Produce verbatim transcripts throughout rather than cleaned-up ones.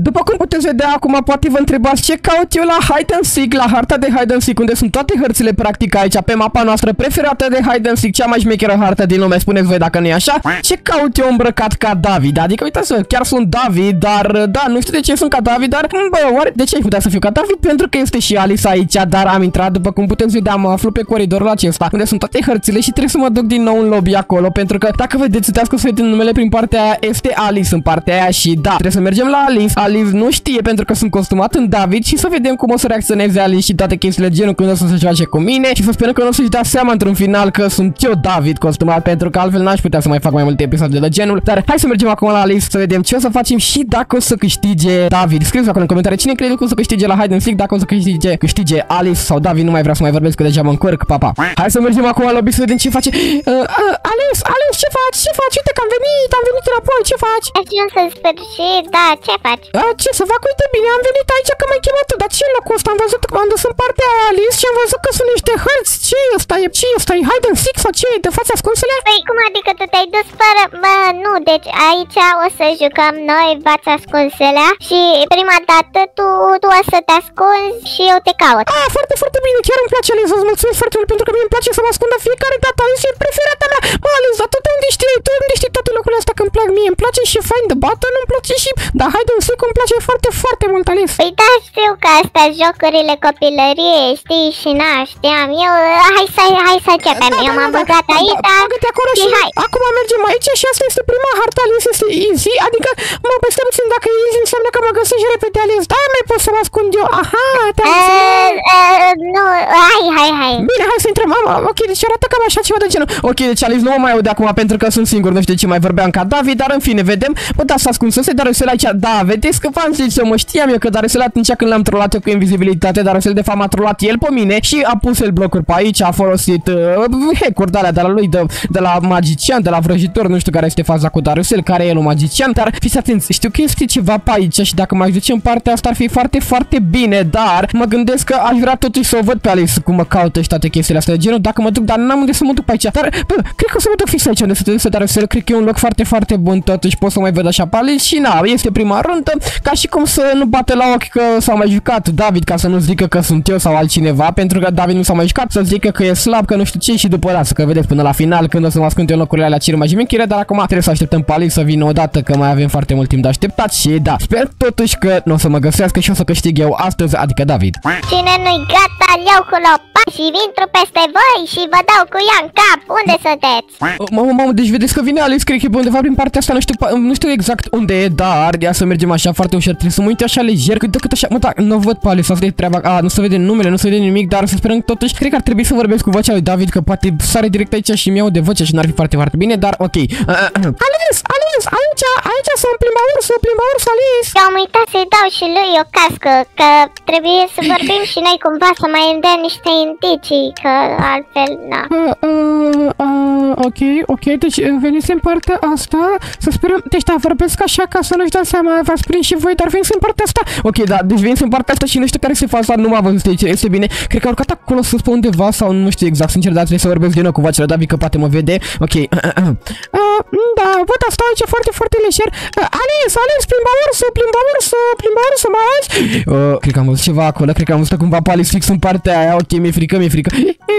după cum puteți vedea acum, poate vă întrebați ce caut eu la Hide and Seek, la harta de Hide and Seek, unde sunt toate hărțile practic aici, pe mapa noastră preferată de Hide and Seek, cea mai șmecheră hartă din lume, spuneți voi dacă nu e așa. Ce caut eu îmbrăcat ca David? Adică uitați-vă, chiar sunt David, dar da, nu știu de ce sunt ca David, dar bă, oare de ce ai putea să fiu ca David? Pentru că este și Alice aici, dar am intrat, după cum puteți vedea, mă aflu pe coridorul acesta, unde sunt toate hărțile și trebuie să mă duc din nou în lobby acolo, pentru că dacă vedeți, uitați că se vede numele prin partea aia, este Alice în partea aia și da, trebuie să mergem la Alice. Alice nu știe pentru că sunt costumat în David și să vedem cum o să reacționeze Alice și toate chestiile genul când o să se joace cu mine și să sperăm că nu o să-și dea seama într-un final că sunt eu David costumat, pentru că altfel n-aș putea să mai fac mai multe episoade de genul. Dar hai să mergem acum la Alice să vedem ce o să facem și dacă o să câștige David. Scrieți acolo în comentarii cine crede că o să câștige la Hide and Seek, dacă o să câștige, câștige Alice sau David, nu mai vreau să mai vorbesc că deja mă încurc, papa. Hai să mergem acum la lobby să vedem ce face. Uh, uh, Alice, Alice, ce faci? Ce faci? Uite că am venit, am venit înapoi, ce faci? Ajuns în sfârșit, da, ce faci? Uh, ce să fac? Uite bine, am venit aici că m-ai chemat tu, dar ce e locul ăsta? Am văzut că m-am dus în partea aia, Alice, și am văzut că sunt niște hărți. Ce e ăsta? E, ce e ăsta? E Hide and Seek sau ce e? De fața ascunsele? Păi cum adică tu te-ai dus fără... Bă, nu, deci aici o să jucăm noi fața ascunselea și prima dată tu, tu o să te ascunzi și eu te caut. Ah, foarte, foarte bine, chiar îmi place, Alice, îți mulțumesc foarte mult pentru că mie îmi place să mă ascund de fiecare dată, Alice e preferata mea. Mă, Alice, dar tu de unde știi? Tu de unde știi toate lucrurile astea că îmi plac mie? Îmi place și Find the Button, îmi place și... Dar Hide and Seek îmi place foarte, foarte mult, Alice. Păi da, știu că astea jocurile copilăriei, știi, și na, știam. Eu, hai să, hai să începem, da, eu da, m-am da, băgat da, aici, da, bagă-te acolo și hai. Acum mergem aici și asta este prima harta, Alice, este easy, adică, mă, peste puțin, dacă e easy înseamnă că mă găsești repede, Alice, da, mai pot să mă ascund eu, aha, te-am uh, uh, nu, hai, hai, hai. Bine, hai să intrăm, mama, ok, deci arată cam așa ceva de genul. Ok, deci Alice nu mă mai aude acum pentru că sunt singur, nu știu de ce mai vorbeam ca David, dar în fine, vedem, bă, da, s-a ascunsese, dar Darusel aici, da, vedeți că v-am zis, eu mă știam eu că Darusel atunci când l-am trollat eu cu invizibilitate, Darusel de fapt m-a trollat el pe mine și a pus el blocuri pe aici, a folosit uh, hack-uri de alea de la lui, de, de la magician, de la vrăjitor, nu știu care este faza cu Darusel, care e el un magician, dar fiți atenți, știu că este ceva pe aici și dacă m-aș duce în partea asta ar fi foarte, foarte bine, dar mă gândesc că aș vrea totuși să o văd pe Alice cum mă caută și toate chestiile astea de genul, dacă mă duc, dar n-am unde să mă duc pe aici, dar, bă, cred că o să mă duc fix aici unde să te duc să Darusel, cred că e un loc foarte, foarte bun, totuși pot să mai văd așa pe Alice și na, este prima rundă, ca și cum să nu bate la ochi că s-a mai jucat David, ca să nu zică că sunt eu sau altcineva, pentru că David nu s-a mai jucat, să zică că e slab, că nu știu ce și după lasă, că vedeți până la final când o să mă ascund eu în locurile alea cele mai jimichire, dar acum trebuie să așteptăm pe Alice să vină odată, că mai avem foarte mult timp de așteptat și da, sper totuși că nu o să mă găsească și o să câștig eu astăzi, adică David. Cine nu-i gata, iau cu lopa și intru peste voi și vă dau cu ea în cap, unde sunteți? Mamă, mamă, deci vedeți că vine Alice, cred că e undeva prin partea asta, nu știu, nu știu exact unde e, dar ia să mergem așa foarte ușor, trebuie să mă uit așa lejer, cât de cât așa, mă, da, nu văd pe Alice, asta e treaba, a, nu se vede numele, nu se vede nimic, dar să sperăm totuși, cred că ar trebui să vorbesc cu vocea lui David, că poate sare direct aici și mi-au de voce și n-ar fi foarte, foarte bine, dar ok. Alice, Alice, aici, aici sunt plimba ursul, plimba ursul, Alice. Eu am uitat să-i dau și lui o cască, că trebuie să vorbim și noi cumva să mai îmi dea niște indicii, că altfel, na. Uh, uh, uh, ok, ok, deci veniți în partea asta, să sperăm, deci da, vorbesc așa ca să nu-și dați seama, v-ați prins și voi, dar veniți în partea asta. Ok, da, deci veniți în partea asta și nu știu care se faza, nu m-a văzut aici, este bine, cred că a urcat acolo sus pe undeva sau nu știu exact, sincer, dar trebuie să vorbesc din nou cu vocea lui David, că poate mă vede, ok. Uh, uh, uh. Uh, da, văd asta aici foarte, foarte lejer. Uh, Alice, Alice, plimba ursul, plimba ursul, plimba ursul, mă auzi? Uh, cred că am văzut ceva acolo, cred că am văzut cumva pe Alice fix în partea aia, ok, mi-e frică, mi-e frică.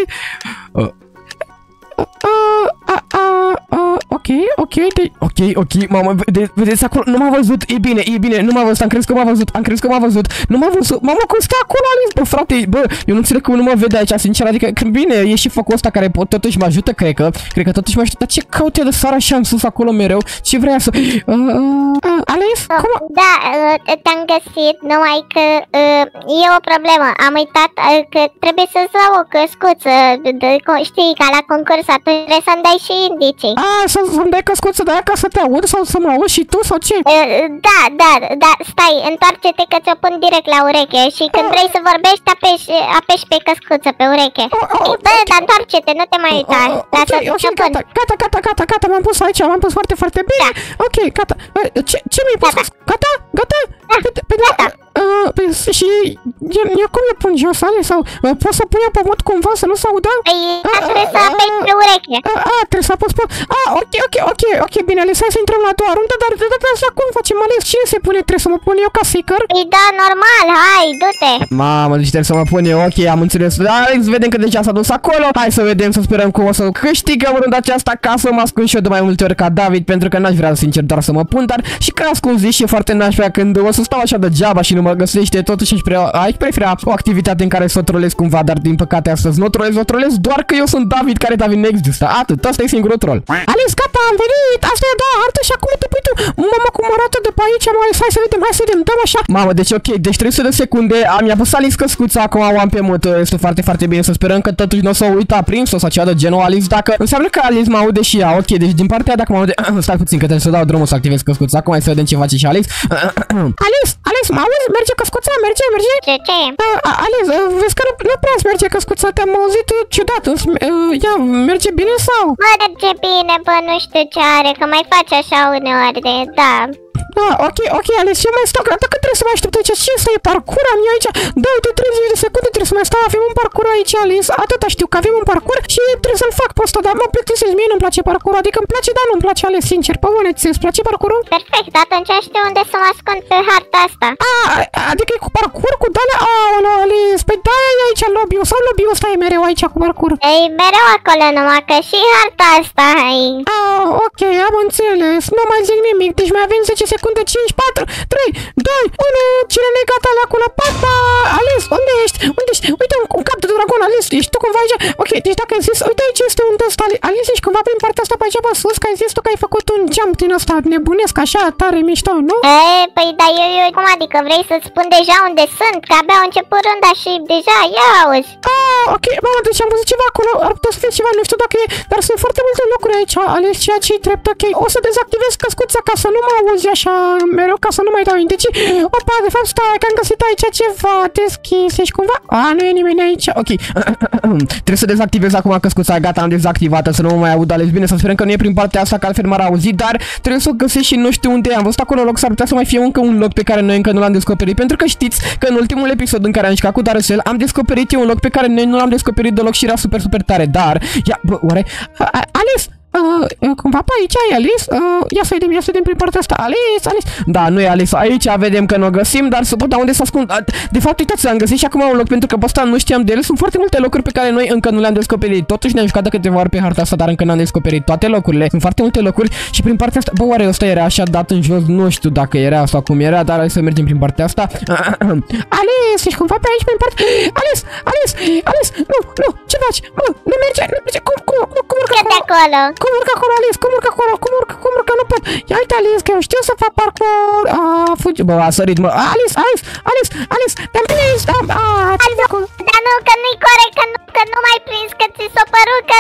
Uh. Uh, uh, uh, uh, ok, ok, de, ok, ok, mamă, de, vedeți acolo, nu m-a văzut, e bine, e bine, nu m-a văzut, am crezut că m-a văzut, am crezut că m-a văzut, nu m-a văzut, mamă, cum stă acolo, Alice, bă, frate, bă, eu nu înțeleg cum nu mă vede aici, sincer, adică, bine, e și focul ăsta care totuși mă ajută, cred că, cred că totuși mă ajută, dar ce caut eu de sar așa în sus acolo mereu, ce vrea să, uh, uh, Alice, uh, cum? Da, uh, te-am găsit, numai că uh, e o problemă, am uitat uh, că trebuie să-ți dau o căscuță, de, de, știi, ca la concurs, atunci trebuie să-mi dai și indicii. Ah, să-mi dai căscuță de aia ca să te aud sau să mă auzi și tu sau ce? Uh, da, da, da, stai, întoarce-te că ți-o pun direct la ureche și când vrei să vorbești, apeși, apeși pe căscuță pe ureche. Bă, dar întoarce-te, nu te mai uita. Ok, ok, gata, gata, gata, gata, gata, m-am pus aici, m-am pus foarte, foarte bine. Ok, gata, ce mi-ai pus? Gata? Gata? Gata. și eu, eu cum eu pun jos, Alice? Sau uh, pot să pun eu pe mod cumva să nu se audă? Păi, trebuie să apeși pe ureche. A, a, trebuie să apăs pe... A, ok, ok, ok, ok, bine, Alice, hai să intrăm la a doua rundă, dar de data asta cum facem, Alice? Cine se pune? Trebuie să mă pun eu ca seeker? Păi da, normal, hai, du-te. Mamă, deci trebuie să mă pun eu, ok, am înțeles. Alex, vedem că deja s-a dus acolo. Hai să vedem, să sperăm că o să câștigăm runda aceasta ca să mă ascund și eu de mai multe ori ca David, pentru că n-aș vrea, sincer, doar să mă pun, dar și că ascunzi și e foarte nașpea când o să stau așa degeaba și nu mă găsește, totuși aș prefera, aș prefera o activitate în care să o trolez cumva, dar din păcate astăzi nu o trolez, o trolez doar că eu sunt David, care David nu există. Atât, asta e singurul troll. Alex, gata, am venit, asta e a doua hartă și acum te pui tu. Mamă, cum arată de pe aici, mă, hai să vedem, hai să vedem, dăm așa. Mamă, deci ok, deci trei sute de secunde, am i-a pus Alice căscuța, acum o am pe mut, este foarte, foarte bine, să sperăm că totuși nu o să o uita prins, o să cea de genul Alice, dacă înseamnă că Alice mă aude și ea, ok, deci din partea dacă mă aude, stai puțin că trebuie să dau drumul să activez căscuța, acum hai să vedem ce face și Alice. Alice, Alice, mă auzi? Merge căscuța, merge, merge? Ce, ce? Alice, vezi că nu prea merge căscuța, te-am auzit ciudat, ea merge bine sau? Merge bine, bă, nu știu ce are, că mai face așa uneori de, da. Da, ok, ok, Alice, eu mai stau, dar cât trebuie să mai aștept aici? Ce să e parcur? Am eu aici, da, uite, treizeci de secunde trebuie să mai stau, avem un parcur aici, Alice, atâta știu că avem un parcur și trebuie să-l fac pe ăsta, dar mă plictisesc, mie nu-mi place parcurul, adică îmi place, dar nu-mi place, Alice, sincer, pe bune, ți-ți place parcurul? Perfect, atunci știu unde să mă ascund pe harta asta. A, adică e cu parcur, cu dale, aoleu, Alice, păi da, e aici lobby-ul, sau lobby-ul ăsta e mereu aici cu parcur? Ei, mereu acolo, numai că și harta asta ai. A, ok, am înțeles, nu mai zic nimic, deci mai avem zece secunde, cinci, patru, trei, doi, unu, cine nu-i gata la acolo, papa, Alice, unde ești? Unde ești? Uite, un, un cap de dragon, Alice, ești tu cumva aici? Ok, deci dacă ai zis, uite aici este un ăsta, Alice, ești cumva prin partea asta pe aici pe sus, că ai zis tu că ai făcut un jump din ăsta nebunesc, așa, tare mișto, nu? E, păi da, eu, eu, cum adică, vrei să-ți spun deja unde sunt? Că abia au început runda și deja, ia auzi. Ah, ok, mamă, deci am văzut ceva acolo, ar putea să fie ceva, nu știu dacă e, dar sunt foarte multe locuri aici, Alice, ceea ce-i drept, ok, o să dezactivez căscuța ca să nu mă auzi așa mereu, ca să nu mai dau indicii. Opa, de fapt, stai, că am găsit aici ceva deschis, ești cumva? A, nu e nimeni aici, ok. Trebuie să dezactivez acum căscuța, gata, am dezactivat-o, să nu mă mai aud, Alex, bine, să sperăm că nu e prin partea asta, că altfel m-ar auzi, dar trebuie să o găsesc și nu știu unde e. Am văzut acolo loc, s-ar putea să mai fie încă un loc pe care noi încă nu l-am descoperit, pentru că știți că în ultimul episod în care am jucat cu Darusel, am descoperit eu un loc pe care noi nu l-am descoperit deloc și era super, super tare, dar, ia, bă, oare, Alice? Uh, cumva pe aici ai Alice? Uh, ia să vedem, ia să vedem prin partea asta. Alice, Alice. Da, nu e Alice. Aici vedem că nu o găsim, dar să pot da unde să ascund. Uh, de fapt, uitați, am găsit și acum un loc pentru că pe ăsta nu știam de el. Sunt foarte multe locuri pe care noi încă nu le-am descoperit. Totuși ne-am jucat de câteva ori pe harta asta, dar încă n-am descoperit toate locurile. Sunt foarte multe locuri și prin partea asta. Bă, oare ăsta era așa dat în jos? Nu știu dacă era sau cum era, dar hai să mergem prin partea asta. Alice, ești cumva pe aici prin partea. Alice, Alice, Alice, nu, nu, ce faci? Bă, nu merge, nu merge. Cum, cum, cum, cum urcă acolo? Cum urcă acolo, Alice? Cum urcă acolo? Cum urcă? Cum urcă? Nu pot. Ia uite, Alice, că eu știu să fac parcur. A, fugi. Bă, a sărit, mă. Alice, Alice, Alice, Alice, te-am prins. A, ce fac acolo? Dar nu, că nu-i corect, că nu, că nu mai prins, că ți s-a părut, că...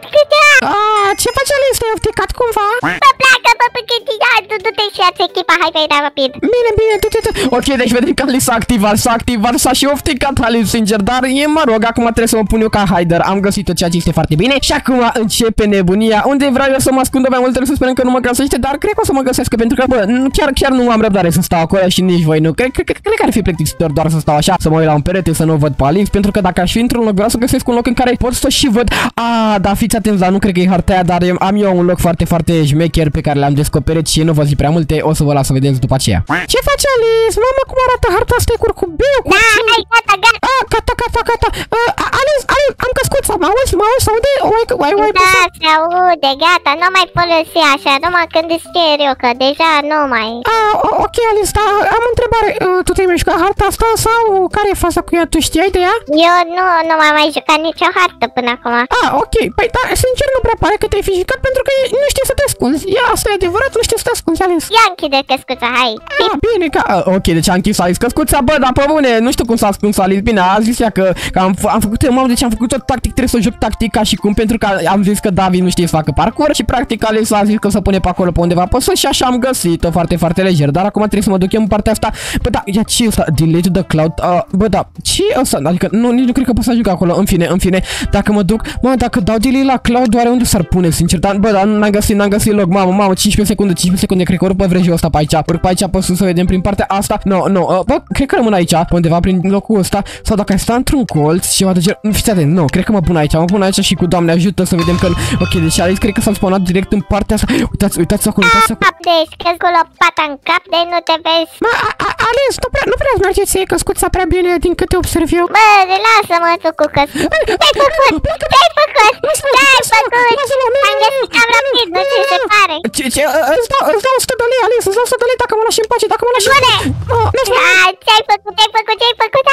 A, ce faci, Alice? Te-ai ofticat cumva? Bă, pleacă, bă, pe du-te și ia-ți echipa, hai pe ea rapid. Bine, bine, du-te, du-te. Ok, deci vedem că Alice s-a activat, s-a activat, s-a și ofticat, Alice, sincer, dar e, mă rog, acum trebuie să mă pun eu ca Hyder. Am găsit-o, ceea ce este foarte bine. Și acum începe nebunia. Unde vreau eu să mă ascund mai mult, trebuie să sperăm că nu mă găsește, dar cred că o să mă găsească, pentru că, bă, chiar, chiar nu am răbdare să stau acolo și nici voi nu. Cred, cred, cred că ar fi plictisitor doar să stau așa, să mă uit la un perete, să nu văd pe Alice, pentru că dacă aș fi într-un loc, vreau să găsesc un loc în care pot să și văd. A, da, fiți atenți, dar nu cred că e harta aia, dar am eu un loc foarte, foarte șmecher pe care l-am descoperit și nu vă zic prea multe, o să vă las să vedeți după aceea. Ce face Alice? Mamă, cum arată harta asta? E curcubeu, cu da, hai, gata, gata. A, gata, gata, gata. Uh, Alice, Alice, am căscut, mă auzi, mă auzi, aude? Oi, oi, oi, da, se aude, gata, nu mai folosi așa, numai când îți cer eu, că deja nu mai... A, ok, Alice, dar am o întrebare, uh, tu te-ai mai jucat harta asta sau care e faza cu ea? Tu știai de ea? Eu nu, nu m-am mai jucat nicio hartă până acum. Ah, ok, păi da, sincer nu prea pare că te-ai fi jucat pentru că nu știi să te ascunzi. Ia, asta e adevărat, nu știi să te ascunzi, Alice. Ia închide căscuța, hai. Ah, bine, că... Uh, ok, deci am închis Alice căscuța, bă, dar pe bune, nu știu cum s-a ascuns Alice, bine, a zis ea că, că am, am făcut, mamă, deci am făcut tot tactic, trebuie să joc tactic ca și cum, pentru că am zis că David nu știe să facă parcur și practic Alice a zis că să pune pe acolo pe undeva pe sus și așa am găsit-o foarte, foarte lejer, dar acum trebuie să mă duc eu în partea asta. Bă, da, ia, ce ce e ăsta? Delete the cloud. Uh, bă, da, ce e ăsta? Adică nu, nici nu cred că pot să ajung acolo. În fine, în fine, dacă mă duc, mă, dacă dau delete la cloud, oare unde s-ar pune, sincer? Dar, bă, dar n-am găsit, n-am găsit loc. Mamă, mamă, cincisprezece secunde, cincisprezece secunde, cred că urc pe vrejul ăsta pe aici. Urc pe aici, pe sus, să vedem prin partea asta. Nu, no, nu, no, uh, bă, cred că rămân aici, pe undeva prin locul ăsta. Sau dacă ai sta într-un colț, ceva de genul. Fiți atent, nu, cred că mă pun aici, mă pun aici și cu Doamne ajută să vedem că. Ok, deci Alice cred că s-a spawnat direct în partea asta. Uitați, uitați acolo, uitați acolo. Deci, că cu lopata în cap, de nu te vezi. Mă, Alice, nu prea, nu prea mergeți să iei căscuța prea bine din câte observ eu. Bă, lasă-mă tu cu căscuța. Ce-ai făcut? Ce-ai făcut? Ce-ai făcut? Am găsit cam rapid, nu ți se pare. Ce, ce, îți dau, îți dau o sută de lei, Alice, îți dau o sută de lei dacă mă lași în pace, dacă mă lași în pace. Ce-ai făcut? Ce-ai făcut? Ce-ai făcut?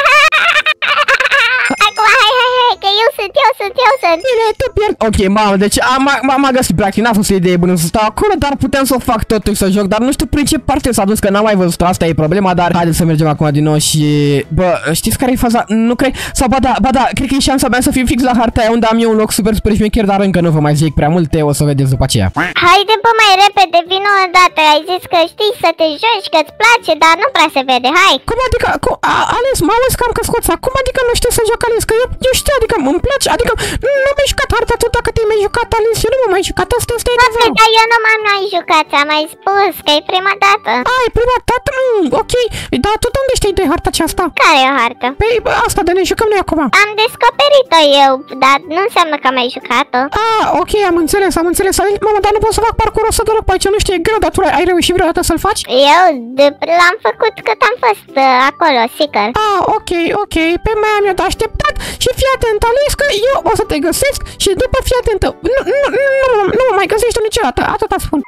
Acum, hai, hai, hai, că eu sunt, eu sunt, eu sunt. Bine, te pierd. Ok, mamă, deci m-a găsit, practic, n-a fost o idee bună să stau acolo, dar puteam să o fac totuși să joc, dar nu știu prin ce parte s-a dus, că n-am mai văzut, asta e problema, dar haideți să mergem acum din nou și... Bă, știți care e faza? Nu cred, sau ba da, ba da, cred că e șansa mea să fiu fix la harta aia unde am eu un loc super super șmecher, dar încă nu vă mai zic prea multe, o să vedeți după aceea. Haide, bă, mai repede, vino o dată, ai zis că știi să te joci, că-ți place, dar nu prea se vede, hai. Cum adică, cu, a, Alice, mă auzi că am căscuța, cum adică nu știu să joc, Alice, că eu, eu știu, adică îmi place, adică nu mi-ai jucat harta tu dacă te-ai mai jucat, Alice, eu nu m-am mai jucat, asta este adevărul. Dar eu nu m-am mai jucat, ți-am mai spus că e prima dată. A, e prima dată? Mm, ok, dar tu de unde știi de harta aceasta? Care e o hartă? Păi, asta de ne jucăm noi acum. Am descoperit-o eu, dar nu înseamnă că am mai jucat-o. Ah, ok, am înțeles, am înțeles. Mama, dar nu pot să fac parcurul ăsta deloc pe aici, nu știu, e greu, dar tu ai reușit vreodată să-l faci? Eu l-am făcut cât am fost uh, acolo, sigur. Ah, ok, ok, pe mai am eu de așteptat și fii atent, Alice, că eu o să te găsesc și după fii atentă. Nu, nu, nu, nu mă mai găsești tu niciodată, atâta spun.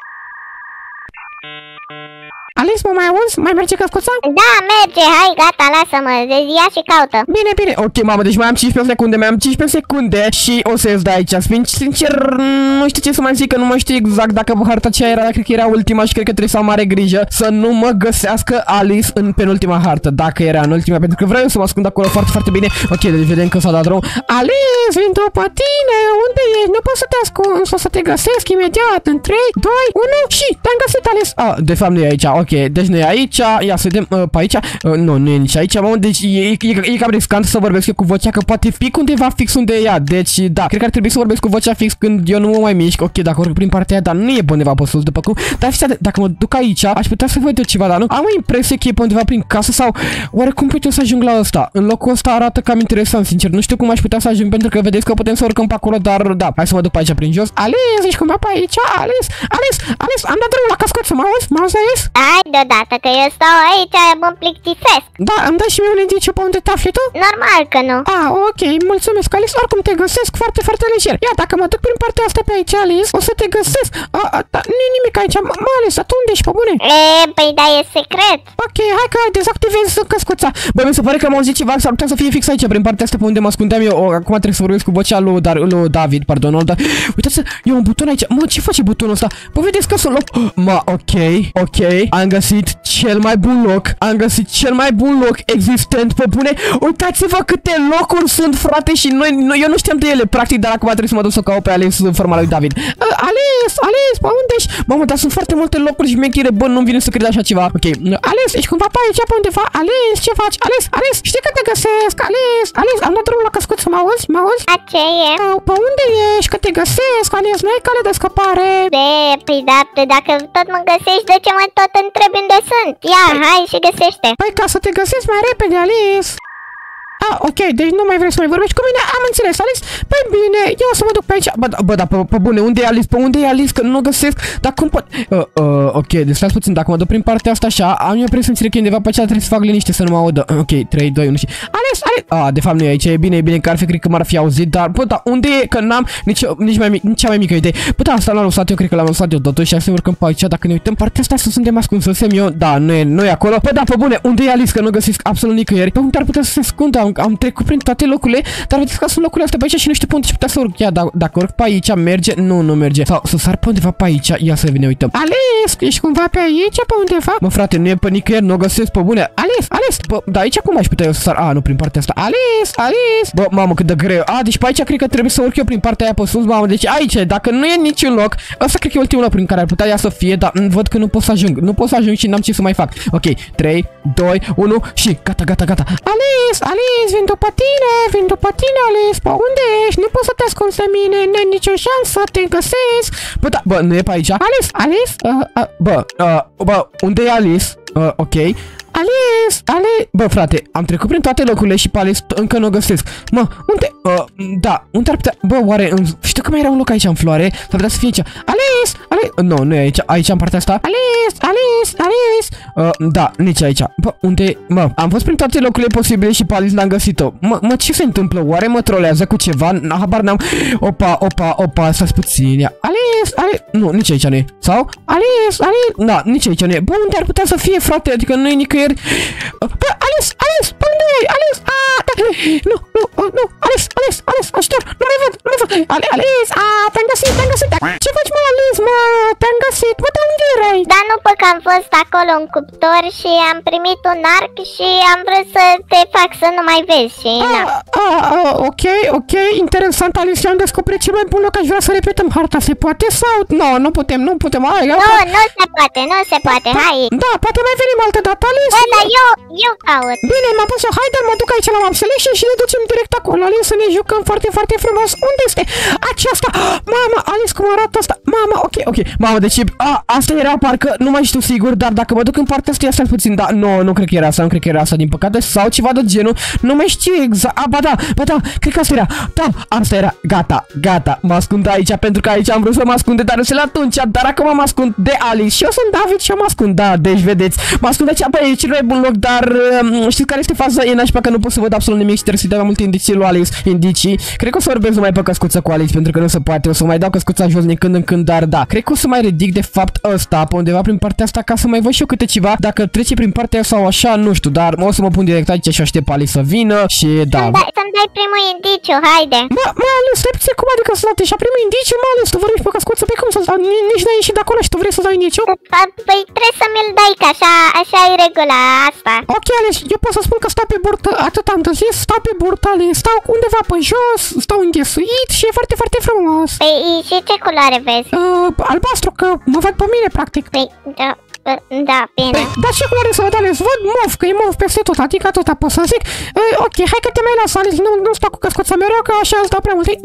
Alice, mă mai auzi? Mai merge căscuța? Da, merge, hai, gata, lasă-mă, ia și caută. Bine, bine, ok, mamă, deci mai am cincisprezece secunde, mai am cincisprezece secunde și o să ies de aici. Sincer, nu știu ce să mai zic, că nu mai știu exact dacă harta aceea era, cred că era ultima și cred că trebuie să am mare grijă să nu mă găsească Alice în penultima hartă, dacă era în ultima, pentru că vreau să mă ascund acolo foarte, foarte bine. Ok, deci vedem că s-a dat drum. Alice, vin după tine, unde ești? Nu pot să te ascunzi, o să te găsesc imediat, în trei, doi, unu și te-am găsit, Alice. Ah, de fapt nu e aici, ok, deci nu e aici, ia să vedem, uh, pe aici, uh, nu, nu e nici aici, mă, deci e, e, e, e cam riscant să vorbesc eu cu vocea, că poate fi undeva fix unde e ea, deci da, cred că ar trebui să vorbesc cu vocea fix când eu nu mă mai mișc, ok, dacă urc prin partea aia, dar nu e pe undeva pe sus, după cum, dar fiți, dacă mă duc aici, aș putea să văd eu ceva, dar nu, am o impresie că e pe undeva prin casă sau, oarecum pot eu să ajung la ăsta, în locul ăsta arată cam interesant, sincer, nu știu cum aș putea să ajung, pentru că vedeți că putem să urcăm pe acolo, dar da, hai să mă duc pe aici prin jos. Alice, ești cumva pe aici, Alice, Alice, Alice, am dat drumul la căscuță, mă auzi, mă auzi, Alice? Hai deodată, că eu stau aici, mă plictisesc. Da, îmi dai și mie un indiciu pe unde te afli tu? Normal că nu. Ah, ok, mulțumesc, Alice, oricum te găsesc foarte, foarte lejer. Ia, dacă mă duc prin partea asta pe aici, Alice, o să te găsesc. A, a, da, nu e nimic aici, mă, Alice, tu unde ești, pe bune? E, păi da, e secret. Ok, hai că dezactivez căscuța. Bă, mi se pare că m-am auzit ceva, s-ar putea să fie fix aici, prin partea asta pe unde mă ascundeam eu. O, acum trebuie să vorbesc cu vocea lui, dar, lui David, pardon, dar... Uitați, e un buton aici. Mă, ce face butonul ăsta? Păi vedeți că sunt loc... Mă, ok, ok, am găsit cel mai bun loc. Am găsit cel mai bun loc existent, pe bune. Uitați-vă câte locuri sunt, frate, și noi, noi, eu nu știam de ele, practic, dar acum trebuie să mă duc să caut pe Alice în forma lui David. Uh, Alice, Alice, pe unde ești? Mamă, dar sunt foarte multe locuri și șmechere, bă, nu-mi vine să cred așa ceva. Ok, Alice, ești cumva pe aici, pe undeva? Alice, ce faci? Alice, Alice, știi că te găsesc? Alice, Alice, am dat drumul la căscuță, mă auzi? Mă auzi? A, ce e? Uh, pe unde ești? Că te găsesc, Alice, nu ai cale de scăpare. De, păi da, dacă tot mă găsești, de ce mă tot întrebi unde sunt? Ia, hai și găsește. Păi ca să te găsești mai repede, Alice. Ah, ok, deci nu mai vrei să mai vorbești cu mine? Am înțeles, Alice. Păi bine, eu o să mă duc pe aici. Bă, da, bă, da, pe, pe bune, unde e Alice? Pe unde e Alice? Că nu o găsesc. Dar cum pot... Uh, uh, ok, deci stați puțin, dacă mă duc prin partea asta așa, am eu presimțire că undeva pe aceea trebuie să fac liniște să nu mă audă. Ok, trei, doi, unu și... Alice, Alice! Ah, de fapt nu e aici, e bine, e bine, că ar fi, cred că m-ar fi auzit, dar, bă, da, unde e? Că n-am nici, nici, mai mic, nici cea mai mică idee. Bă, da, asta l-am lăsat eu, cred că l-am lăsat eu totuși, și să urcăm pe aici, dacă ne uităm partea asta, să suntem ascunsesem eu. Da, nu e, nu e acolo. Bă, da, pe bune, unde e Alice? Că nu găsesc absolut nicăieri. Pe unde ar putea să se ascundă? am trecut prin toate locurile, dar vedeți că sunt locurile astea pe aici și nu știu pe unde și putea să urc. Ia, da, dacă urc pe aici, merge? Nu, nu merge. Sau să sar pe undeva pe aici. Ia să ne uităm. Ales, ești cumva pe aici, pe undeva? Mă, frate, nu e pe nicăieri, nu o găsesc pe bune. Ales, Ales, bă, da, aici cum aș putea eu să sar? A, nu, prin partea asta. Ales, Ales. Bă, mamă, cât de greu. A, deci pe aici cred că trebuie să urc eu prin partea aia pe sus, mamă. Deci aici, dacă nu e niciun loc, ăsta cred că e ultimul loc prin care ar putea ea să fie, dar văd că nu pot să ajung. Nu pot să ajung și n-am ce să mai fac. Ok, trei, doi, unu și gata, gata, gata. Ales, Ales, vin după tine, vin după tine, Ales, pe unde ești? Nu poți să te ascunzi de mine, n-ai nicio șansă să te găsesc. Bă, da, bă, nu e pe aici? Ales, Ales? Uh, uh, bă, uh, bă, unde e Alice? Uh, ok. Ales, Ales. Bă, frate, am trecut prin toate locurile și pe Alice încă nu o găsesc. Mă, unde? Uh, da, unde ar putea? Bă, oare, în... știu că mai era un loc aici în floare, s-ar putea să fie aici. Ales, Ales. Nu, nu e aici, aici în partea asta. Ales, Ales, Ales. Uh, da, nici aici. Bă, unde? Mă, am fost prin toate locurile posibile și pe Alice n-am găsit-o. Mă, mă, ce se întâmplă? Oare mă trolează cu ceva? Habar n-am. Opa, opa, opa, stați puțin. Ia. Ales, Ales. Nu, nici aici nu e. Sau? Ales, Ales. Da, nici aici nu e. Bă, unde ar putea să fie, frate? Adică nu e nicăieri. Bă, Ales, Ales, pe unde e? Ales, a, da. Nu, nu, nu, Ales, Ales, Ales, ajutor, nu mai văd, nu mai văd. Ale, Ales, a, te-am găsit, te-am găsit. Ce faci, mă, Ales, mă, te-am găsit. Bă, dar unde erai? Da, nu, pe că am fost acolo în cuptor și am primit un arc și am vrut să te fac să nu mai vezi și a, na. A, a, ok, ok, interesant, Ales, eu am descoperit cel mai bun loc, aș vrea să repetăm harta, se poate sau? Nu, nu putem, nu putem, hai, Nu, nu se poate, nu se poate, hai. Da, poate mai venim altă dată, Ales. Bă, dar eu, eu caut. Bine, m-am pus eu, haide, mă duc aici la Map Selection și ne ducem direct acolo, Ales, să ne jucăm foarte, foarte frumos. Unde este? Aceasta! Mamă, Ales, cum arată asta? Mamă, ok, ok. Mamă, deci, a, asta era parcă, nu mai știu sigur, dar dacă mă duc în partea asta, ia puțin, da, nu, nu cred că era asta, nu cred că era asta, din păcate, sau ceva de genul, nu mai știu exact, a, ba da, ba da, cred că asta era, da, asta era, gata, gata, mă ascund aici, pentru că aici am vrut să mă ascund de Darius atunci, dar acum mă ascund de Alice și eu sunt David și eu mă ascund, da, deci vedeți, mă ascund aici, băi, e cel mai bun loc, dar uh, știți care este faza? E nașpa că nu pot să văd absolut nimic și trebuie să-i dau mai multe indicii lui Alice, indicii, cred că o să vorbesc numai pe căscuță cu Alice, pentru că nu se poate, o să mai dau căscuța jos din când în când, dar da, cred că o să mai ridic de fapt ăsta pe undeva prin partea asta ca să mai văd și eu câte ceva, dacă trece prin partea aia sau așa, nu știu, dar o să mă pun direct aici și aștept Alice să vină și da. Să-mi dai, să-mi dai primul indiciu, haide. Mă, mă, Alice, stai puțin, cum adică să dau deja primul indiciu, mă, Alice, tu vorbești pe căscuță, pe cum să-ți dau, nici n-ai ieșit de acolo și tu vrei să dau indiciu? Păi trebuie să mi-l dai, că așa, așa e regula asta. Ok, Alice, eu pot să spun că stau pe burtă, atât am zis, stau pe burtă, Alice, stau undeva pe jos, stau înghesuit și e foarte, foarte frumos. Păi și ce culoare vezi? Uh, albastru, că mă văd pe mine, practic. Păi, da, da, bine. Păi, dar ce culoare să văd, Alice? Văd mov, că e mov peste tot, adică tot pot să zic. Uh, ok, hai că te mai las, Alice, nu, nu stau cu căscuța mereu, că așa îți dau prea multe.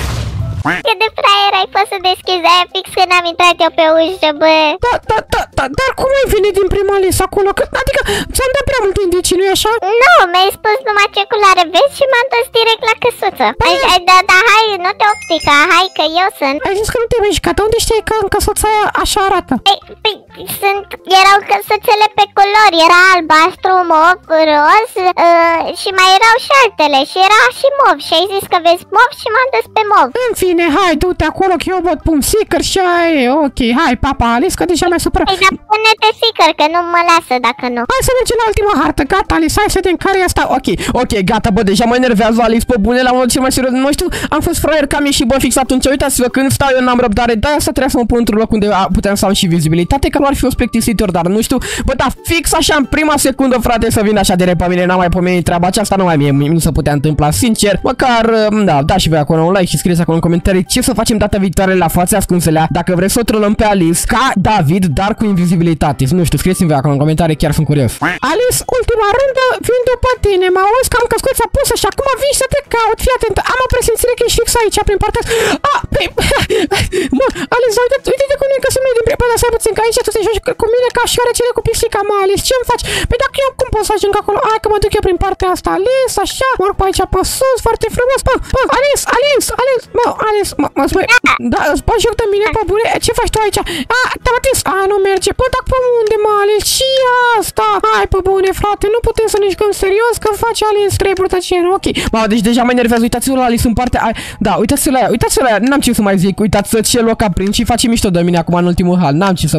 Cât de fraier ai fost să deschizi aia fix când am intrat eu pe ușă, bă. Da, da, da, da, dar cum ai venit din prima Alice acolo? Că, adică ți-am dat prea multe indicii, nu-i așa? Nu, mi-ai spus numai ce culoare vezi și m-am dus direct la căsuță. Ai, ai, da, da, hai, nu te optica, hai că eu sunt. Ai zis că nu te vei juca, de unde știi că în căsuța aia așa arată? Păi, păi, sunt, erau căsuțele pe culori, era albastru, mov, roz uh, și mai erau și altele și era și mov și ai zis că vezi mov și m-am dus pe mov. În fine, hai, du-te acolo că eu văd pun seeker și ai, ok, hai, papa, Alice, că deja mi-a supărat. Păi, dar pune-te seeker, că nu mă lasă dacă nu. Hai să mergem la ultima hartă, gata, Alice, hai să vedem care e asta. Ok, ok, gata, bă, deja mă enervează Alice, pe bune, la unul cel mai serios, nu știu, am fost fraier că am ieșit, bă, fix atunci, uitați-vă, când stau eu n-am răbdare, de-aia asta trebuia să mă pun într-un loc unde puteam să am și vizibilitate, că nu ar fi fost plictisitor, dar nu știu, bă, da, fix așa în prima secundă, frate, să vină așa direct pe mine, n-am mai pomenit treaba aceasta, nu mai mie, nu se putea întâmpla, sincer, măcar, da, da și voi acolo un like și scrieți acolo în comentarii ce să facem data viitoare la fațe ascunselea, dacă vreți să o trolăm pe Alice ca David, dar cu invizibilitate. Nu știu, scrieți-mi voi acolo în comentarii, chiar sunt curios. Alice, ultima rundă, vin după tine, mă auzi că am căscuța pusă și acum vii să te caut, fii atent, am o presimțire că ești fix aici, prin partea asta. Ah, pe... Mă, Alice, uite, uite cum ne găsim noi din prima, dar stai puțin, că aici tu te joci cu mine ca și oarecele cu pisica, mă, Alice, ce-mi faci? Păi dacă eu cum pot să ajung acolo? Hai că mă duc eu prin partea asta, Alice, așa, mă urc pe aici pe sus, foarte frumos, mă, mă, Alice, Alice, Alice, mă, Alice, mă, mă, spui, da, îți bagi joc de mine, pe bune, ce faci tu aici? A, te-am atins, a, nu merge, bă, dar pe unde, mă, Alice, și asta? Hai, pe bune, frate, nu putem să ne jucăm serios, că faci Alice treburi tăcere, ok. Mă, deci deja mă enervează, uitați-vă la Alice în partea, ai, da, uitați-vă la ea, uitați-vă la ea, n-am ce să mai zic, uitați ce loc a prins și face mișto de mine acum în ultimul hal, n-am ce să mai zic,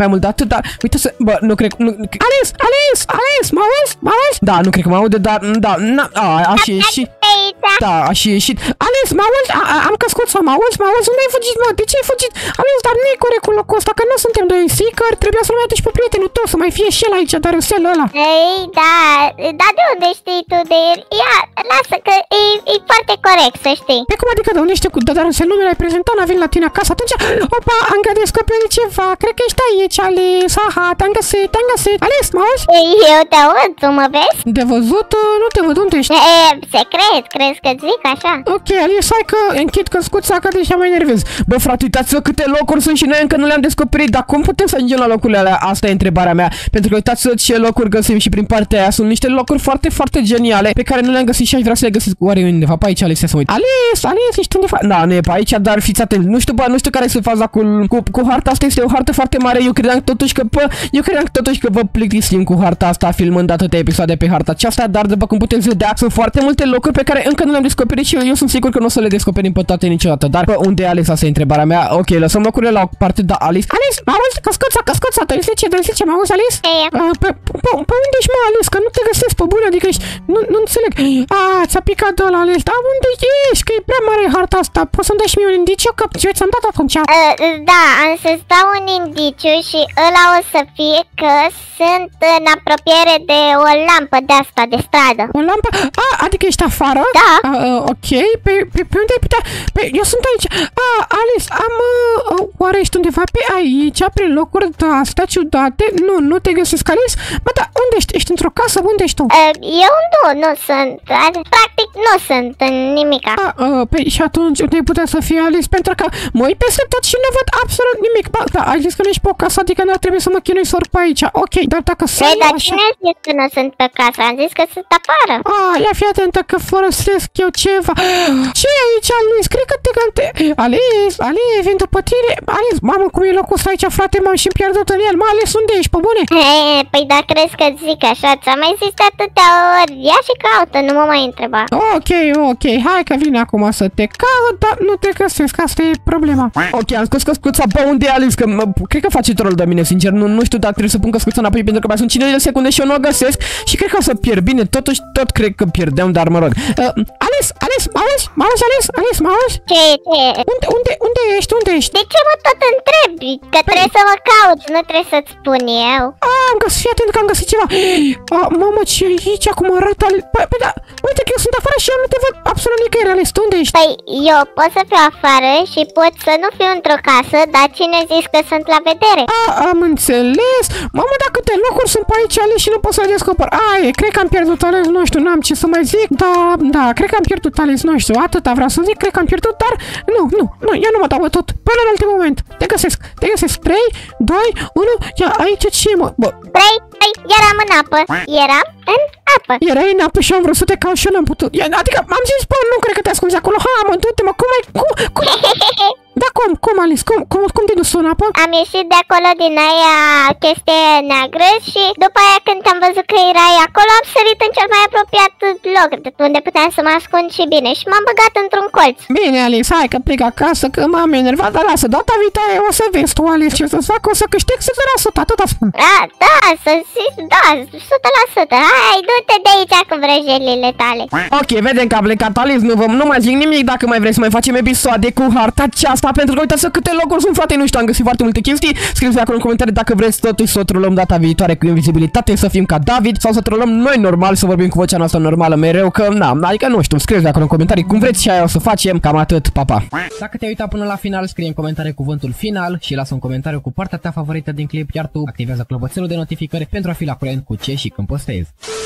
prea mult de atât, dar uite să... Bă, nu cred... Nu, Alice, Alice, Alice, mă auzi? Mă auzi? da, nu cred că mă aude, dar... Da, na, a, a și ieșit. Da, a și ieșit. Alice, mă auzi? A, a, am căscut să mă auzi? Mă auzi? Unde ai fugit, mă? De ce ai fugit? Alice, dar nu e corect cu locul ăsta, că nu suntem doi seeker, trebuia să-l mai aduci pe prietenul tău, să mai fie și el aici, dar Darusel ăla. Ei, da, dar de unde știi tu de el? Ia, lasă că e, e foarte corect, să știi. Pe cum adică, de unde știi cu Darusel, nu mi-l-ai prezentat, n-a venit la tine acasă, atunci, opa, am că descoperit ceva, cred că ești aici, Alice, aha, te-am găsit, te-am găsit. Alice, mă auzi? Eu te aud, tu mă vezi? De văzut, nu te văd, unde ești? E, secret, crezi că zic așa? Ok, Alice, hai că închid căscuța, că deja mă enervez. Bă, frate, uitați-vă câte locuri sunt și noi încă nu le-am descoperit, dar cum putem să ajungem la locurile alea? Asta e întrebarea mea, pentru că uitați-vă ce locuri găsim și prin partea aia, sunt niște locuri foarte, foarte geniale pe care nu le-am găsit și aș vrea să le găsesc. Oare undeva pe aici, Alice, să uit. Alice, Alice, ești undeva? Da, nu e pe aici, dar fiți atenți. Nu știu, bă, nu știu care este faza cu, cu, cu harta asta, este o hartă foarte mare. Eu credeam totuși că, bă, eu credeam totuși că vă plictisim cu harta asta filmând atâtea episoade pe harta aceasta, dar după cum puteți vedea, sunt foarte multe locuri pe care încă nu le-am descoperit și eu, eu sunt sigur că nu o să le descoperim pe toate niciodată. Dar, bă, unde e Alice? Asta e întrebarea mea. Ok, lăsăm locurile la o parte, da, Alice. Alice, mă auzi? Căscuța, căscuța, te zice, te zice, mă auzi, Alice? E. Uh, pe, pe, pe unde ești, mă, Alice? Că nu te găsesc pe bune, adică ești... Nu, nu înțeleg. A, ți-a picat de ăla, Alice. Dar unde ești? Că e prea mare harta asta. Poți să-mi dai și mie un indiciu? Că eu ți-am dat atunci. Uh, da, am să-ți dau un indiciu și ăla o să fie că sunt în apropiere de o lampă de asta, de stradă. O lampă? A, adică ești afară? Da. A, uh, ok, pe, pe, pe unde ai putea? Pe, eu sunt aici. A, Alice, am... Uh, oare ești undeva pe aici, prin locuri de astea ciudate? Nu, nu te găsesc, Alice? Bă, da, unde ești? Ești într-o casă? Unde ești tu? Uh, eu nu, nu sunt. Practic nu sunt în nimica. A, uh, păi și atunci unde ai putea să fie, Alice? Pentru că mă uit peste tot și nu văd absolut nimic. Ba, da, ai zis că nu ești pe o casă, adică n-ar trebui să mă chinui să urc pe aici. Ok, dar dacă să Păi, dar cine a zis că nu sunt pe casă? Am zis că sunt afară. A, ia fi atentă că folosesc eu ceva. Ce e aici, Alice? Cred că te cante... Alice, Alice, vin după tine. Alice, mamă, cum e locul ăsta aici, frate, m-am și pierdut în el. Mă, Alice, unde ești, pe bune? He, păi da, crezi că zic așa? Ți-am mai zis de atâtea ori. Ia și caută, nu mă mai întreba. Ok, ok, hai că vine acum să te caut, dar nu te găsesc, asta e problema. Ok, am scos căscuța, bă, unde e Alice? Că mă, cred că face troll de mine, sincer, nu, nu știu, dar trebuie să pun căscuța înapoi pentru că mai sunt cincizeci de secunde și eu nu o găsesc și cred că o să pierd. Bine, totuși, tot cred că pierdeam, dar mă rog. Uh, Alice, Alice, mă auzi? Mă auzi, Alice? Alice, mă auzi? Ce, ce? Unde, unde, unde ești? Unde ești? De ce mă tot întrebi? Că trebuie să mă cauți, nu trebuie să-ți spun eu. Ah, am găsit, fii atent că am găsit ceva. Ah, mamă, ce e aici, cum arată? Păi, păi, da, uite că eu sunt afară și eu nu te văd absolut nicăieri, Alice. Tu unde ești? Păi, eu pot să fiu afară și pot să nu fiu într-o casă, dar cine zis că sunt la vedere? Ah, am înțeles. Mamă, dar câte locuri sunt pe aici, Alice, și nu pot să le descoper. Ah, e, cred că am pierdut, Alice, nu știu, n-am ce să mai zic. Da, da, cred că am pierdut, Alice, nu știu, atâta vreau să zic, cred că am pierdut, dar nu, nu, nu, eu nu mă dau tot. Până în ultimul moment. Te găsesc, te găsesc. trei, doi, unu, ia, aici ce e, mă? Bă, trei, trei, eram în apă. Eram în apă. erai în apă și am vrut să te caut și eu n-am putut. Adică am zis, bă, nu cred că te ascunzi acolo. Ha, mă, du-te, mă, cum ai, cum, cum? Da, cum, cum, Alice, cum, cum, cum te-ai dus în apă? Am ieșit de acolo din aia chestie neagră și după aia când am văzut că erai acolo am sărit în cel mai apropiat loc unde puteam să mă ascund și bine și m-am băgat într-un colț. Bine, Alice, hai că plec acasă, că m-am enervat, dar lasă, data viitoare o să vezi tu, Alice, ce o să-ți fac, o să câștig o sută la sută, atât spun. Da, da, să zici, da, o sută la sută, hai, du-te de aici cu vrăjelile tale. Ok, vedem că a plecat Alice, nu, vă, nu mai zic nimic dacă mai vreți să mai facem episoade cu harta aceasta, pentru că uitați câte locuri sunt, frate, nu știu, am găsit foarte multe chestii. Scrieți acolo în comentarii dacă vreți totuși să o trolăm data viitoare cu invizibilitate, să fim ca David, sau să trolăm noi normal, să vorbim cu vocea noastră normală mereu, că na, adică nu știu, scrieți acolo în comentarii cum vreți și aia o să facem, cam atât, pa, pa. Dacă te-ai uitat până la final, scrie în comentarii cuvântul final și lasă un comentariu cu partea ta favorită din clip, iar tu activează clopoțelul de notificări pentru a fi la curent cu ce și când postezi.